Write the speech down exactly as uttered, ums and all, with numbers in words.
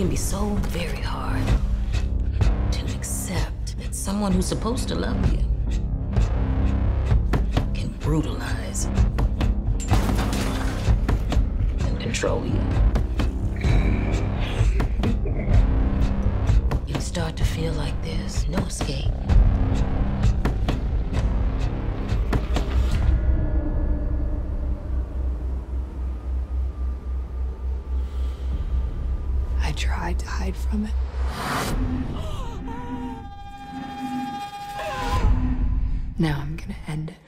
can be so very hard to accept that someone who's supposed to love you can brutalize and control you. You start to feel like there's no escape. I tried to hide from it. Now I'm gonna end it.